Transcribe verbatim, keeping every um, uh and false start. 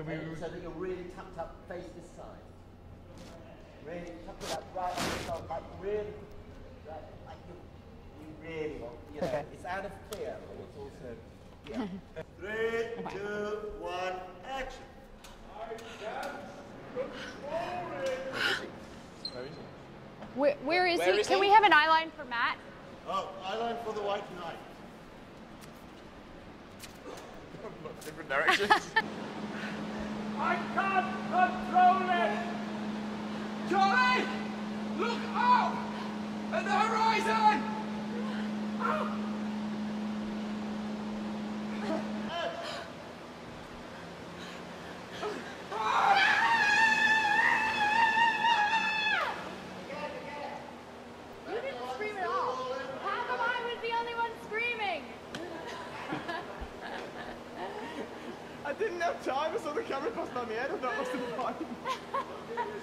Do we... So that you're really tucked up, face this side. Really tuck it up right on the top, like really, like, like you, you really want, you know, Okay. it's out of fear, but it's also, yeah. Three, two, one, action. I can't control it. Where is he? Where, where is Where he? is Can he? we have an eyeline for Matt? Oh, eyeline for the white knight. Different directions. I can't control it. Charlie, look out at the horizon. Oh. You didn't scream at all. How come I was the only one screaming? I didn't have time. I saw the camera pass by my head. I thought I must have been fine.